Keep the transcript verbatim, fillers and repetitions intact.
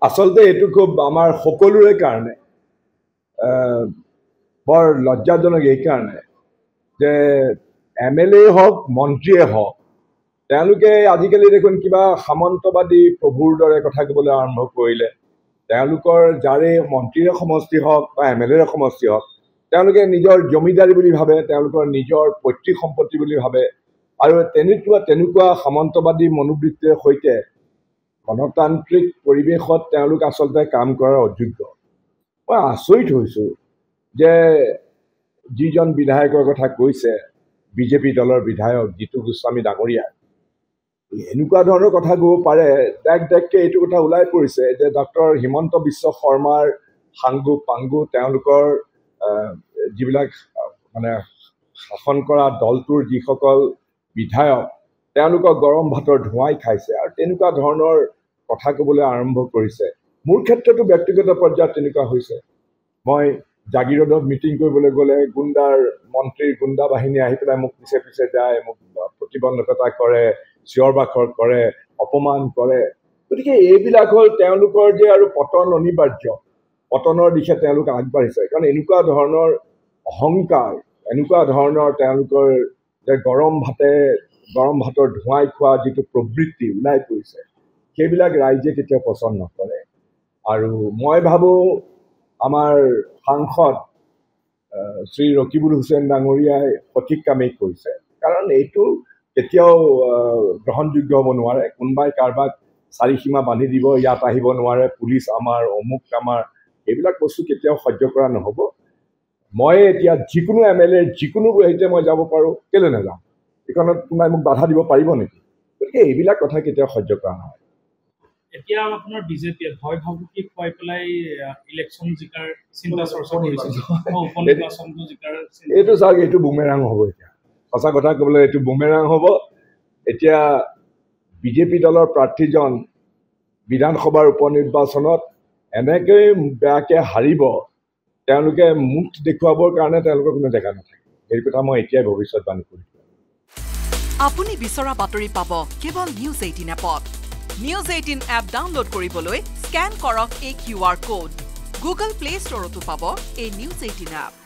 আচলতে এইটো খুব আমাৰ সকলোৰে কাৰণে বৰ লজ্জাজনক এই কাৰণে যে এম এল এ হওক মন্ত্ৰীয়ে হওক তেওঁলোকে আজিকালি দেখোন কিবা সামন্তবাদী প্ৰভুৰ দৰে কথা ক'বলৈ আৰম্ভ কৰিলে। তেওঁলোকৰ যাৰে মন্ত্ৰীৰে সমষ্টি হওক বা এম এল এৰে সমষ্টি হওক তেওঁলোকে নিজৰ জমিদাৰী বুলি ভাবে, তেওঁলোকৰ নিজৰ পৈতৃক সম্পত্তি বুলি ভাবে আৰু তেনেকুৱা তেনেকুৱা সামন্তবাদী মনোবৃত্তিৰ সৈতে গণতান্ত্ৰিক পৰিৱেশত তেওঁলোক আচলতে কাম কৰাৰ অযোগ্য। মই আচৰিত হৈছোঁ যে যিজন বিধায়কৰ কথা কৈছে বিজেপি দলৰ বিধায়ক জিতু গোস্বামী ডাঙৰীয়া এনেকুৱা ধৰণৰ কথা ক'ব পাৰে। ডাক ডাককৈ এইটো কথা ওলাই পৰিছে যে ডক্টৰ হিমন্ত বিশ্ব শৰ্মাৰ সাংগু পাংগু তেওঁলোকৰ যিবিলাক মানে শাসন কৰা দলটোৰ যিসকল বিধায়ক তেওঁলোকক গৰম ভাতৰ ধোঁৱাই খাইছে আৰু তেনেকুৱা ধৰণৰ কথা ক'বলৈ আৰম্ভ কৰিছে। মোৰ ক্ষেত্ৰতো ব্যক্তিগত পৰ্যায়ত তেনেকুৱা হৈছে। মই জাগিৰোডত মিটিং কৰিবলৈ গ'লে গুণ্ডাৰ মন্ত্ৰীৰ গুণ্ডা বাহিনী আহি পেলাই মোক পিছে পিছে যায়, মোক প্ৰতিবন্ধকতা কৰে, চিঞৰ বাখৰ কৰে, অপমান কৰে। গতিকে এইবিলাক হ'ল তেওঁলোকৰ যে আৰু পতন অনিবাৰ্য, পতনৰ দিশে তেওঁলোক আগবাঢ়িছে। কাৰণ এনেকুৱা ধৰণৰ অহংকাৰ, এনেকুৱা ধৰণৰ তেওঁলোকৰ যে গৰম ভাতে গৰম ভাতৰ ধোঁৱাই খোৱা যিটো প্ৰবৃত্তি ওলাই পৰিছে সেইবিলাক ৰাইজে কেতিয়াও পচন্দ নকৰে। আৰু মই ভাবোঁ আমাৰ সাংসদ শ্ৰী ৰকিবুল হুছেইন ডাঙৰীয়াই সঠিক কামেই কৰিছে। কাৰণ এইটো কেতিয়াও গ্ৰহণযোগ্য হ'ব নোৱাৰে। কোনোবাই কাৰোবাক চাৰি সীমা বান্ধি দিব, ইয়াত আহিব নোৱাৰে, পুলিচ আমাৰ, অমুক আমাৰ, এইবিলাক বস্তু কেতিয়াও সহ্য কৰা নহ'ব। মই এতিয়া যিকোনো এম এল এৰ যিকোনো হেৰিতে মই যাব পাৰোঁ, কেলৈ নাযাম? এইখনত কোনোবাই মোক বাধা দিব পাৰিব নেকি? গতিকে এইবিলাক কথা কেতিয়াও সহ্য কৰা নহয়। এতিয়া আপোনাৰ বিজেপিয়ে ভয় ভাবুকি খুৱাই পেলাই ইলেকশ্যন জিকাৰ চিন্তা চৰ্চা কৰিছে, উপনিৰ্বাচনটো জিকাৰ। এইটো চাওক, এইটো বুমেৰাং হ'ব। এতিয়া সঁচা কথা ক'বলৈ এইটো বুমেৰাং হ'ব। এতিয়া বিজেপি দলৰ প্ৰাৰ্থীজন বিধানসভাৰ উপনিৰ্বাচনত এনেকৈ বেয়াকৈ হাৰিব, তেওঁলোকে মুখ দেখুৱাবৰ কাৰণে তেওঁলোকৰ কোনো জেগা নাথাকে। এই কথা মই এতিয়াই ভৱিষ্যতবাণী কৰিছোঁ। আপুনি বিচৰা বাতৰি পাব কেৱল নিউজ এইটিন এপত। নিউজ এইটিন এপ ডাউনলোড কৰিবলৈ স্কেন কৰক এই Q R code. Google play ষ্টৰতো পাব এই নিউজ এইটিন এপ।